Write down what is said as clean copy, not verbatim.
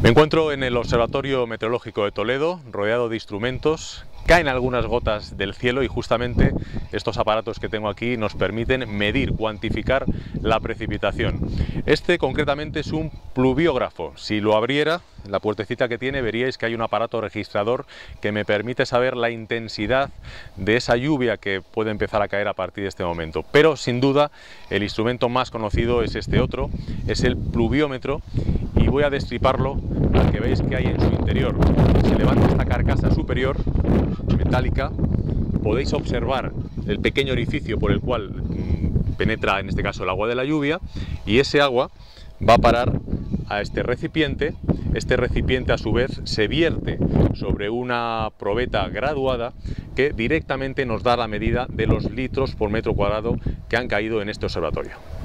Me encuentro en el Observatorio Meteorológico de Toledo, rodeado de instrumentos. Caen algunas gotas del cielo y justamente estos aparatos que tengo aquí nos permiten medir, cuantificar la precipitación. Este concretamente es un pluviógrafo. Si lo abriera, la puertecita que tiene, veríais que hay un aparato registrador que me permite saber la intensidad de esa lluvia que puede empezar a caer a partir de este momento. Pero sin duda el instrumento más conocido es este otro, es el pluviómetro, y voy a destriparlo para que veáis que hay en su interior. Se levanta esta carcasa superior metálica, podéis observar el pequeño orificio por el cual penetra en este caso el agua de la lluvia, y ese agua va a parar a este recipiente. Este recipiente a su vez se vierte sobre una probeta graduada que directamente nos da la medida de los litros por metro cuadrado que han caído en este observatorio.